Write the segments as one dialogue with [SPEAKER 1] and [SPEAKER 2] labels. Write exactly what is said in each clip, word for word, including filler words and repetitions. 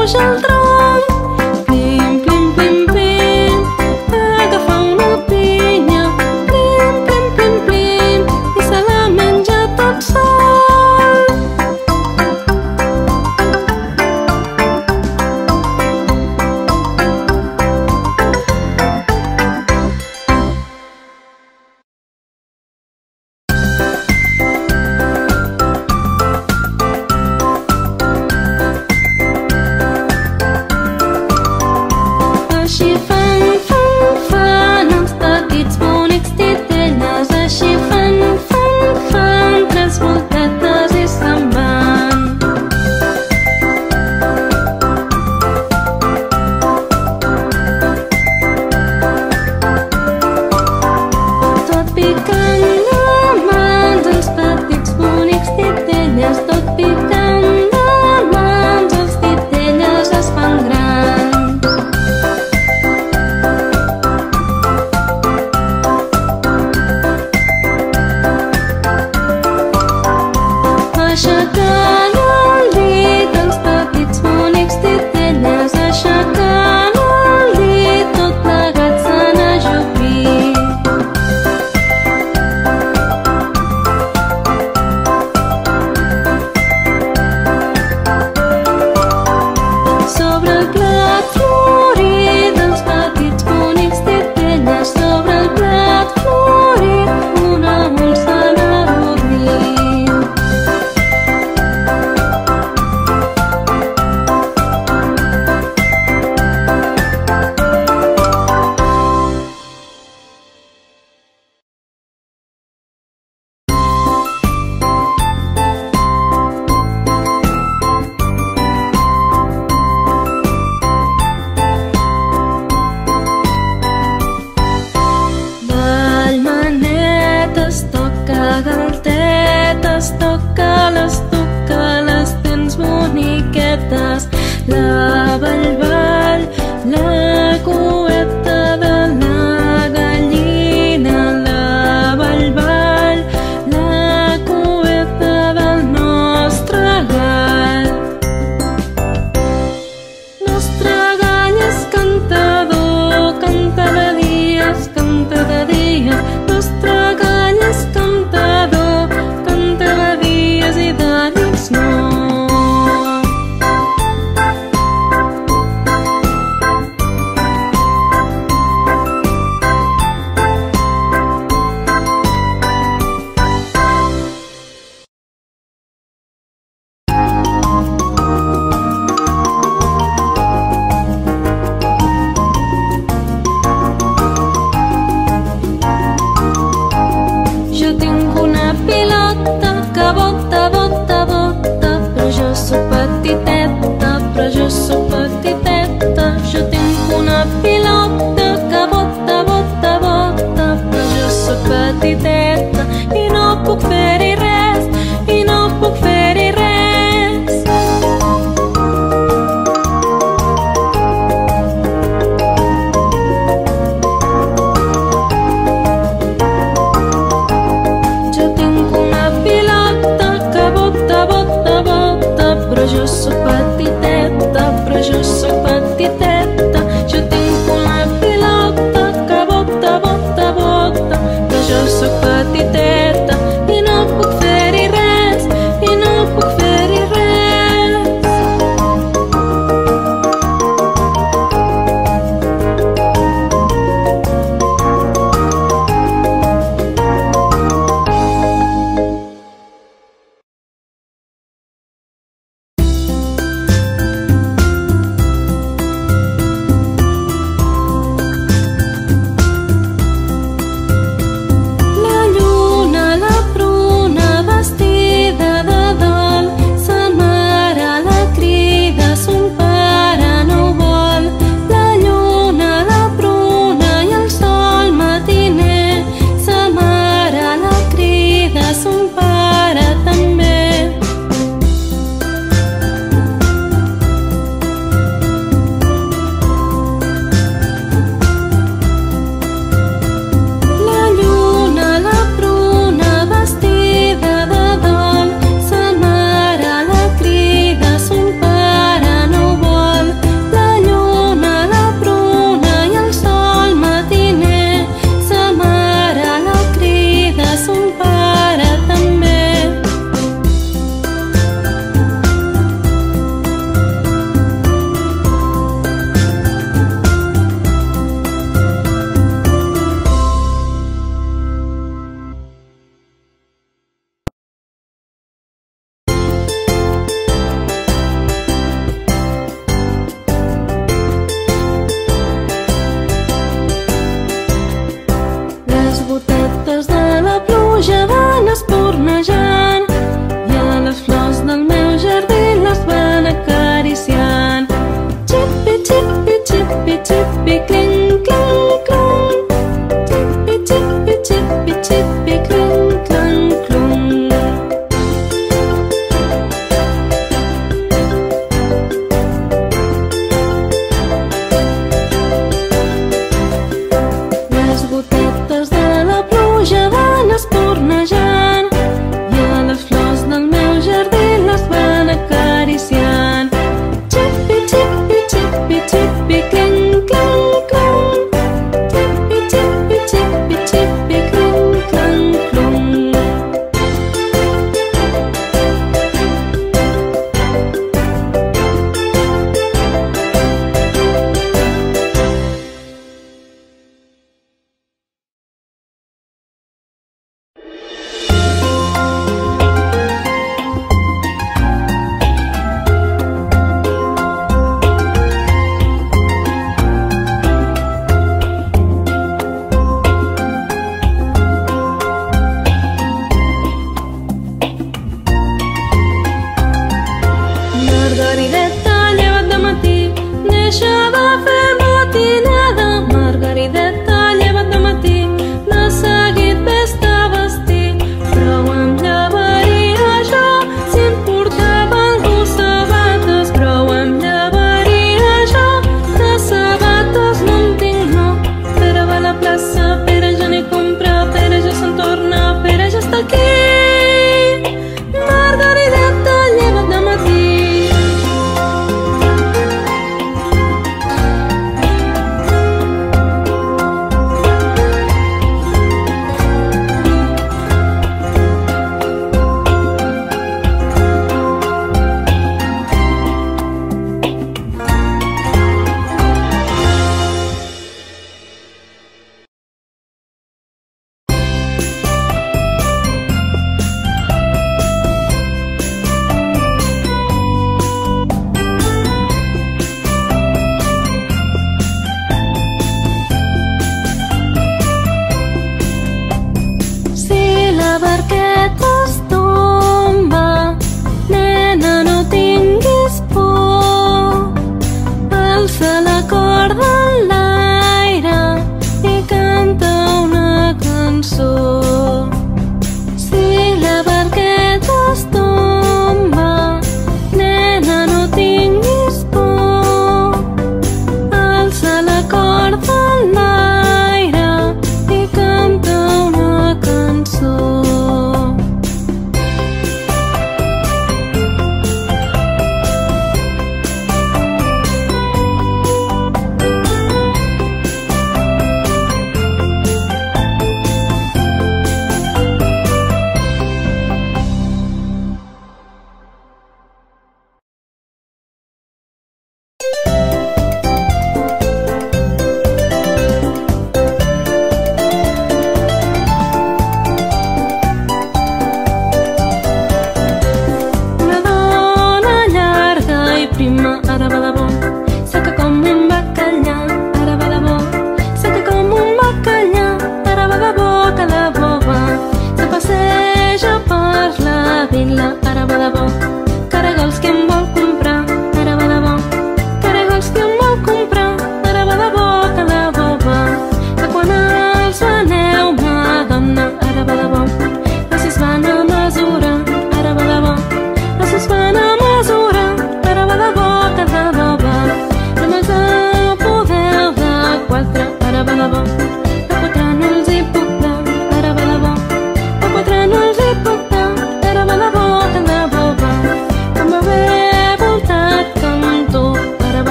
[SPEAKER 1] puja el tronc. Plim, plim, plim, plim, agafa una pinya. Plim, plim, plim, plim, i se la menja tot sol. deixava fer matinada. Margarideta, lleva't de matí, de seguit ves-te a vestir. Però em llevaria jo si em portava algú sabates. Però em llevaria jo, de sabates no en tinc, no. Pere va a la plaça, Pere ja n'hi compra, Pere ja se'n torna, Pere ja està aquí. Margarideta, lleva't de matí.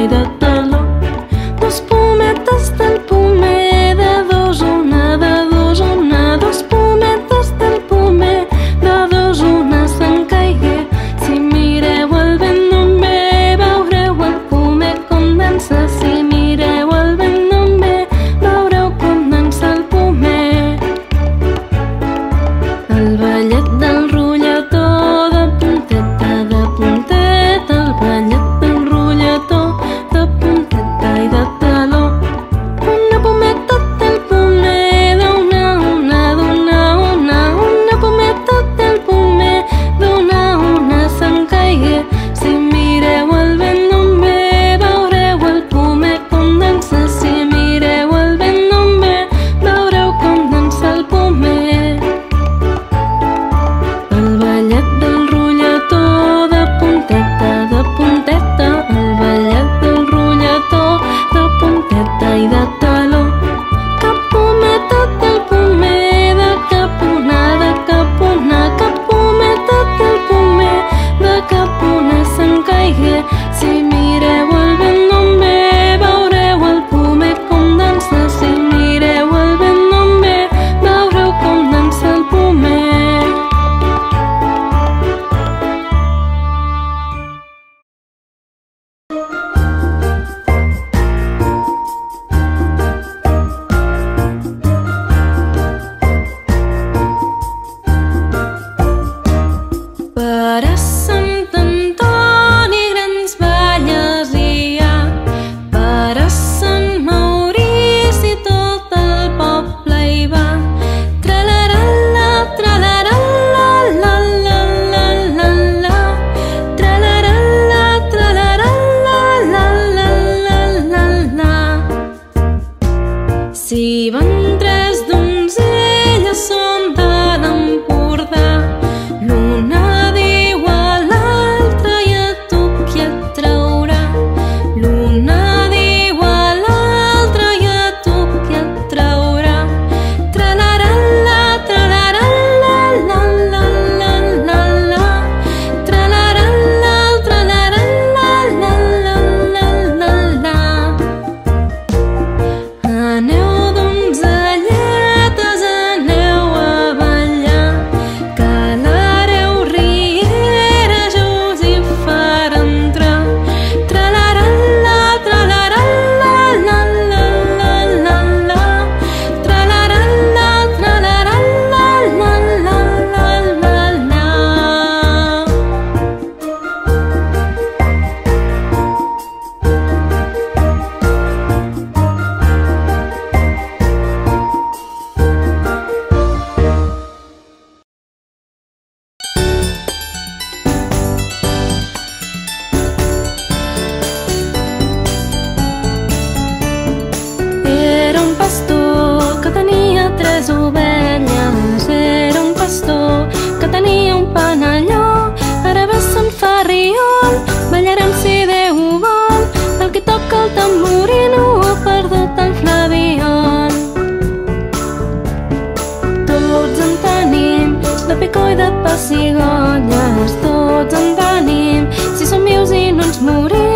[SPEAKER 1] i de taló. Dos pometes del pomer, de dos una, de dos una. Dos pometes del pomer, de dos una se'n caigué. Si mireu el vent d'on ve, veureu el pomer com dansa. Si mireu el vent d'on ve, veureu com dansa el pomer. El ballet del rotlletó, de punteta, de punteta. El ballet del rotlletó, de punteta i de taló. Una pometa del pomer, d'una una, d'una una. Una pometa del pomer, d'una una se'n caigué. Si mireu el vent d'on ve, veureu el pomer com dansa. Si mireu el vent d'on ve, veureu com dansa el pomer. El ballet del rotlletó, de punteta, de punteta. El ballet del rotlletó, de punteta i de taló. Cap pometa del pomer, de cap una, de cap una. Cap pometa del pomer, de cap una se'n caigué. Si mireu el vent d'on ve, veureu el pomer com dansa. Si mireu el vent d'on ve, veureu com dansa el pomer. Per a Sant Antoni grans balles hi ha, per a Sant Maurici tot el poble hi va. Tra-la-ra-la, tra-la-ra-la, la la la la la. Tra-la-ra-la, tra-la-ra-la, la la la la la. Si van tres donzelles són de l'Empordà, l'una diu a l'altra i a tu qui et traurà. L'una diu a l'altra i a tu qui et traurà. Tra-la-ra-la, tra-la-ra-la, la la la la la. Tra-la-ra-la, tra-la-ra-la, la la la la la. Aneu donzelletes, aneu a ballar, que l'hereu riera ja us hi farà entrar. Tra-la-ra-la, tra-la-ra-la, la la la la la. Tra-la-ra-la, tra-la-ra-la, la la la la la. Era un pastor que tenia tres ovelles. Era un pastor que tenia un panelló. Ara ve Sant Ferriol, ballarem si Déu vol. El que toca el tamborino ha perdut el flabiol. Tots en tenim, de picó i de pessigolles. Tots en tenim, si som vius i no ens morim.